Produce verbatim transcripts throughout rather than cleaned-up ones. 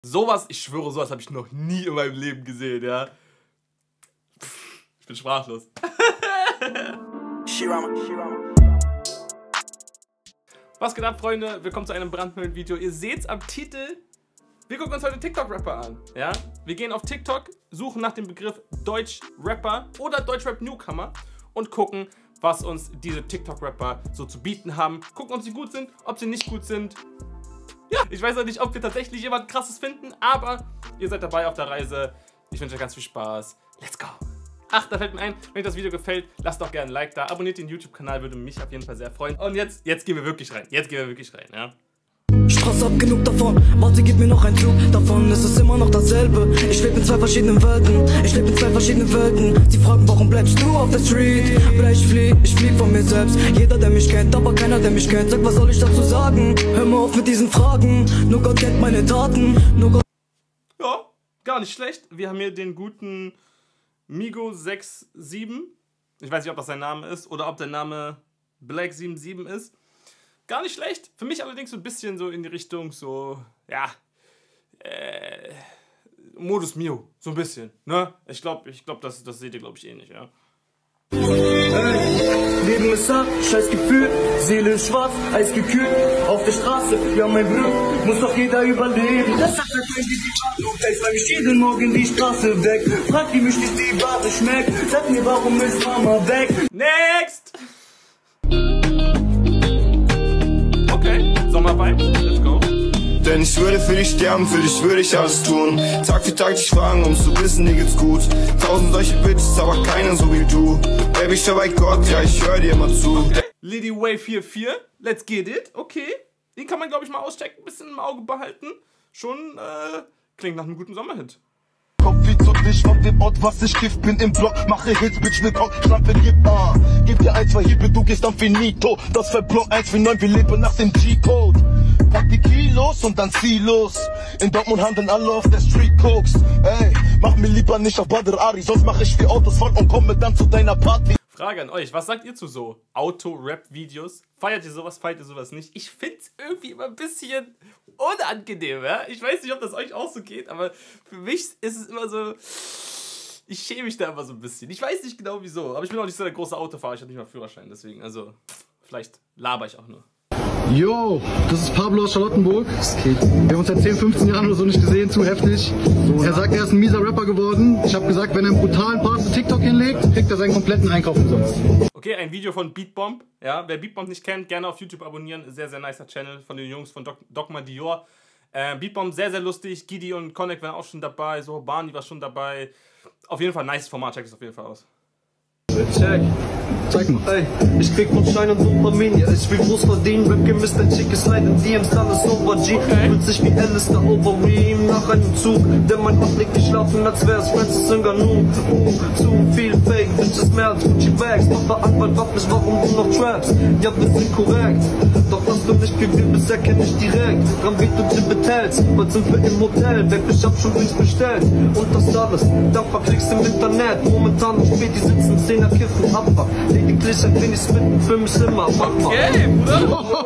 Sowas, ich schwöre, sowas habe ich noch nie in meinem Leben gesehen, ja. Pff, ich bin sprachlos. Was geht ab, Freunde? Willkommen zu einem brandneuen Video. Ihr seht's am Titel. Wir gucken uns heute TikTok-Rapper an, ja. Wir gehen auf TikTok, suchen nach dem Begriff Deutsch-Rapper oder Deutsch-Rap-Newcomer und gucken, was uns diese TikTok-Rapper so zu bieten haben. Gucken, ob sie gut sind, ob sie nicht gut sind. Ja, ich weiß noch nicht, ob wir tatsächlich jemand Krasses finden, aber ihr seid dabei auf der Reise. Ich wünsche euch ganz viel Spaß. Let's go! Ach, da fällt mir ein, wenn euch das Video gefällt, lasst doch gerne ein Like da. Abonniert den YouTube-Kanal, würde mich auf jeden Fall sehr freuen. Und jetzt, jetzt gehen wir wirklich rein. Jetzt gehen wir wirklich rein, ja. Straße hab genug davon, warte, gib mir noch ein Zug davon, es ist immer noch dasselbe. Ich lebe in zwei verschiedenen Welten, ich lebe in zwei verschiedenen Welten. Sie fragen, warum bleibst du auf der Street? Vielleicht flieh, ich flieh von mir selbst. Jeder, der mich kennt, aber keiner, der mich kennt. Sag, was soll ich dazu sagen? Hör mal auf mit diesen Fragen, nur Gott kennt meine Taten, nur Gott... Ja, gar nicht schlecht. Wir haben hier den guten Migo sechs sieben. Ich weiß nicht, ob das sein Name ist oder ob der Name Black sieben sieben ist. Gar nicht schlecht. Für mich allerdings so ein bisschen so in die Richtung so, ja, äh, Modus Mio. So ein bisschen, ne? Ich glaube, ich glaub, das, das seht ihr, glaube ich, eh nicht, ja. Hey, Leben ist hart, scheiß Gefühl, Seele ist schwarz, eisgekühlt, auf der Straße, ja mein Glück, muss doch jeder überleben. Das sagt der Freund, die die Warte und weil mich jeden Morgen die Straße weg. Frag die mich, wie die Ware schmeckt, sag mir, warum ist Mama weg? Next! Okay, Sommervibes, let's go. Denn ich würde für dich sterben, für dich würde ich alles tun. Tag für Tag dich fragen, um zu wissen, dir geht's gut. Tausend solche Bitches, aber keine so wie du. Baby, schau bei Gott, ja, ich höre dir immer zu. Okay. Liddy Way vier vier, let's get it, okay. Den kann man, glaube ich, mal auschecken, ein bisschen im Auge behalten. Schon, äh, klingt nach einem guten Sommerhit. Kopf wie zu dich von dem Ort, was ich Gift bin im Block. Mache Hits, Bitch, mit Rock, Schlampe, gib, ah. Gib dir ein, zwei Hiebe, du gehst dann finito. Das Verblock eins für neun, wir leben nach dem G-Code. Pack die Kilos und dann zieh los. In Dortmund handeln alle auf der Street Cokes. Ey, mach mir lieber nicht auf Badr Ari, sonst mach ich vier Autos voll und komme dann zu deiner Party. Frage an euch, was sagt ihr zu so Auto-Rap-Videos? Feiert ihr sowas, feiert ihr sowas nicht? Ich find's irgendwie immer ein bisschen unangenehm, ja? Ich weiß nicht, ob das euch auch so geht, aber für mich ist es immer so... Ich schäme mich da immer so ein bisschen. Ich weiß nicht genau wieso, aber ich bin auch nicht so der große Autofahrer, ich habe nicht mal Führerschein, deswegen, also, vielleicht laber ich auch nur. Yo, das ist Pablo aus Charlottenburg. Wir haben uns seit zehn, fünfzehn Jahren oder so nicht gesehen, zu heftig. Er sagt, er ist ein mieser Rapper geworden. Ich habe gesagt, wenn er einen brutalen Part zu TikTok hinlegt, kriegt er seinen kompletten Einkauf umsonst. Okay, ein Video von Beatbomb. Ja, wer Beatbomb nicht kennt, gerne auf YouTube abonnieren. Sehr, sehr nicer Channel von den Jungs von Doc Dogma Dior. Äh, Beatbomb sehr, sehr lustig. Gidi und Connect waren auch schon dabei. So, Barney war schon dabei. Auf jeden Fall nice Format. Check es auf jeden Fall aus. Check. Zeig mal. Ey, ich krieg von Schein und Dopamin, ja, ich will groß verdienen, Rap gemisst, ein schickes Slide in D Ms, dann ist Over G. Okay. Fühlt sich wie Alistair Overeem nach einem Zug, denn mein Kopf liegt geschlafen, als wär's Francis Ngannou. Uh, zu viel Fake, Bitches mehr als Gucci Bags, doch der Anwalt fragt mich, warum du noch trappst. Ja, wir sind korrekt, doch dass du nicht gewinnt bist, erkenn ich direkt. Dran wie du dir betellst, bald sind wir im Hotel, weg, ich hab schon nichts bestellt. Und das alles, dank verklickst im Internet, momentan im Spät, die sitzen Zehner kiffen, Abfuck. Lediglich ein wenig spitten für mich immer machbar. Okay, Bruder.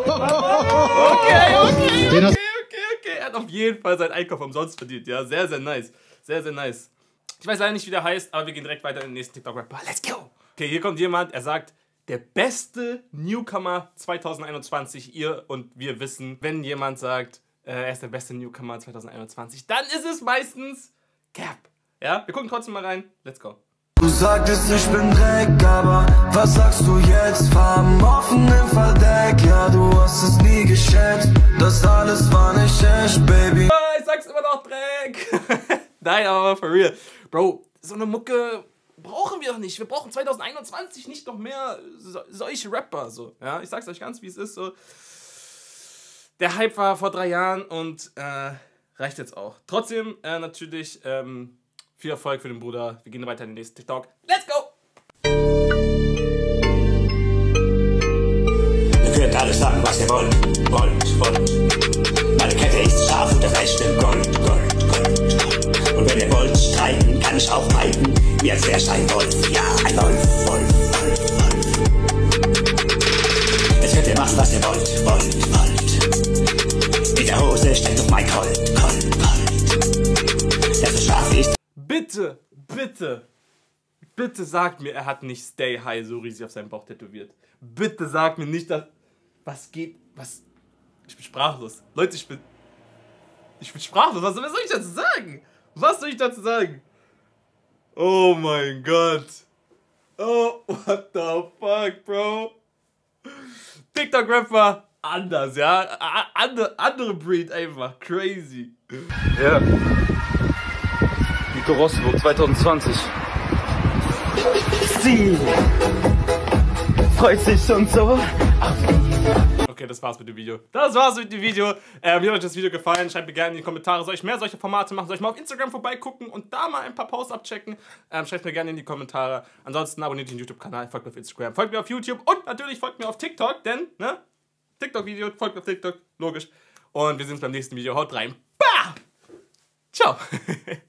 Okay, okay, okay, okay, okay. Er hat auf jeden Fall seinen Einkauf umsonst verdient. Ja, sehr, sehr nice. Sehr, sehr nice. Ich weiß leider nicht, wie der heißt, aber wir gehen direkt weiter in den nächsten TikTok-Rapper. Let's go. Okay, hier kommt jemand, er sagt, der beste Newcomer zwanzig einundzwanzig. Ihr und wir wissen, wenn jemand sagt, äh, er ist der beste Newcomer zwanzig einundzwanzig, dann ist es meistens Cap. Ja, wir gucken trotzdem mal rein. Let's go. Du sagtest, ich bin Dreck, aber was sagst du jetzt? Farben offen im Verdeck, ja, du hast es nie geschätzt. Das alles war nicht echt, Baby. Ich sag's immer noch, Dreck. Nein, aber for real. Bro, so eine Mucke brauchen wir doch nicht. Wir brauchen zwanzig einundzwanzig nicht noch mehr so, solche Rapper. So. Ja, ich sag's euch ganz, wie es ist. So. Der Hype war vor drei Jahren und äh, reicht jetzt auch. Trotzdem äh, natürlich ähm, viel Erfolg für den Bruder. Wir gehen weiter in den nächsten TikTok. Let's go! Ihr könnt alles sagen, was ihr wollt, wollt, wollt. Meine Kette ist scharf und der Rest in Gold, Gold, Gold, Gold. Und wenn ihr wollt streiten, kann ich auch reiten, wie als wärst ein Wolf, ja, ein Wolf, Wolf, Wolf, Wolf. Jetzt könnt ihr machen, was ihr wollt, wollt, wollt. In der Hose steckt auf mein Gold, Gold, Gold. bitte, bitte, bitte sagt mir, er hat nicht Stay High so riesig auf seinem Bauch tätowiert. Bitte sagt mir nicht, dass... Was geht... Was... Ich bin sprachlos. Leute, ich bin... Ich bin sprachlos. Was soll ich dazu sagen? Was soll ich dazu sagen? Oh mein Gott. Oh, what the fuck, Bro? TikTok-Rapper anders, ja? Andere, andere Breed einfach. Crazy. Ja. Nico Rosburg zwanzig zwanzig. Sie freut sich schon so auf ihn. Okay, das war's mit dem Video. Das war's mit dem Video. Ähm, wie hat euch das Video gefallen? Schreibt mir gerne in die Kommentare. Soll ich mehr solche Formate machen? Soll ich mal auf Instagram vorbeigucken und da mal ein paar Posts abchecken? Ähm, schreibt mir gerne in die Kommentare. Ansonsten abonniert den YouTube-Kanal, folgt mir auf Instagram, folgt mir auf YouTube und natürlich folgt mir auf TikTok, denn, ne? TikTok-Video, folgt mir auf TikTok, logisch. Und wir sehen uns beim nächsten Video. Haut rein. Bah! Ciao!